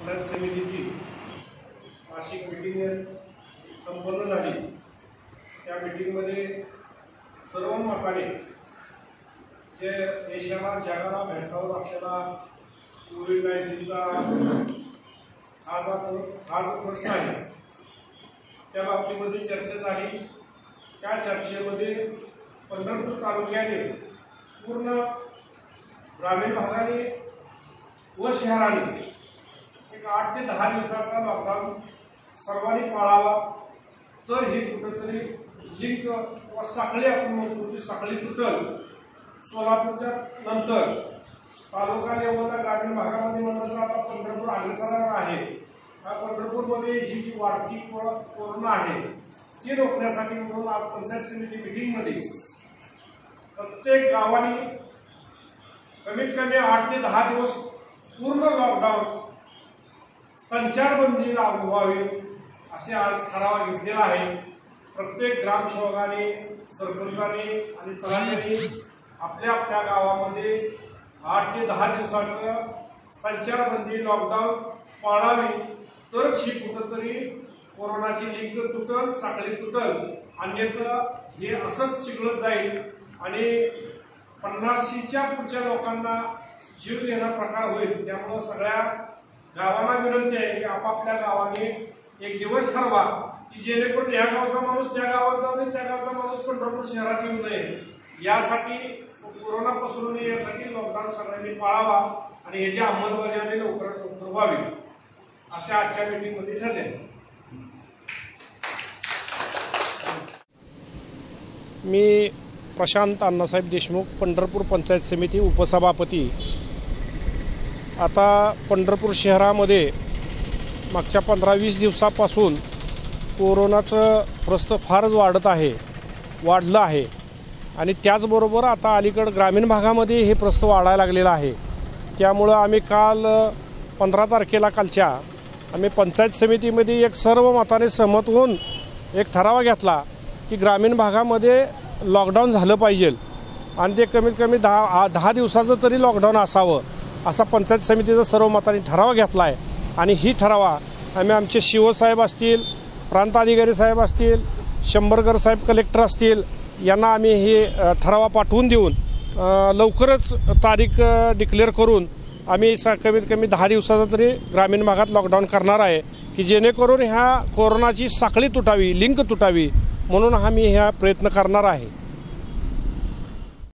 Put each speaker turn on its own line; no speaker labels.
पंचायत समितीची वार्षिक मीटिंग संपन्न झाली। त्या मीटिंगमध्ये सर्व मताने जे देशाला जगाला भेडसावत असलेला कोविड-19चा हा जो प्रश्न आहे त्या बाबतीमध्ये चर्चा झाली। त्या चर्चेमध्ये पंढरपूर तालुक्याने पूर्ण ग्रामीण भागाने व शहराने एक 8 ते 10 दिवसाचा लॉकडाऊन सर्वांनी पाळावा, तर हे कुठेतरी लिंक व साखळी आपण म्हणतो ती साखळी तुटल। सोलापूरच्या नंतर तालुका लेवलला ग्रामीण भागामध्ये म्हणलं तर आता पंढरपूर अग्रेसरावर आहे। पंढरपूरमध्ये ही जी वाढती कोरोना आहे ती रोखण्यासाठी म्हणून आज पंचायत समिती मीटिंगमध्ये प्रत्येक गावाने कमीत कमी 8 ते 10 दिवस पूर्ण लॉकडाऊन संचारबंदी लागू व्हावी असे आज ठराव घेतलेला आहे। प्रत्येक ग्रामसेवकाने, सरपंचाने आणि तलाठ्यांनी आपल्या आपल्या गावामध्ये 8 ते 10 दिवसाचं संचारबंदी लॉकडाऊन पाळावी, तरच ही कुठंतरी कोरोनाची लिंक तुटल, साखळी तुटल। अन्यथा हे असंच चिघळत जाईल आणि 50च्या पुढच्या लोकांना जीव देणा प्रकार होईल। त्यामुळे सगळ्या गावांना विनंती आहे की आपापल्या गावाने एक दिवस ठरवा की जेणेकरून या गावचा माणूस त्या गावात जाऊ नये, त्या गावचा माणूस पंढरपूर शहरात येऊ नये। यासाठी कोरोना पसरू नये यासाठी लॉकडाऊन सगळ्यांनी पाळावा आणि याची अंमलबजावणी लवकरात लवकर व्हावी असे आजच्या मीटिंगमध्ये ठरले।
मी प्रशांत अण्णासाहेब देशमुख, पंढरपूर पंचायत समिती उपसभापती। आता पंढरपूर शहरामध्ये मागच्या 15-20 दिवसापासून कोरोनाचं प्रस्त फारच वाढलं आहे आणि त्याचबरोबर आता अलीकडं ग्रामीण भागामध्ये हे प्रस्त वाढायला लागलेलं आहे। त्यामुळं आम्ही काल 15 तारखेला आम्ही पंचायत समितीमध्ये एक सर्व मताने सहमत होऊन एक ठराव घेतला की ग्रामीण भागामध्ये लॉकडाऊन झालं पाहिजे आणि ते कमीत कमी 10 दिवसाचं तरी लॉकडाऊन असावं असा पंचायत समितीचा सर्व मताने ठराव घेतला आहे। आणि ही ठरावा आम्ही आमचे शिवसाहेब असतील, प्रांत अधिकारी साहेब असतील, शंभरकर साहेब कलेक्टर असतील यांना आम्ही हे ठरावा पाठवून देऊन लवकरच तारीख डिक्लेअर करून आम्ही कमीत कमी 10 दिवसाचा तरी ग्रामीण भागात लॉकडाऊन करणार आहे की जेणेकरून ह्या कोरोनाची साखळी तुटावी, लिंक तुटावी, म्हणून आम्ही ह्या प्रयत्न करणार आहे।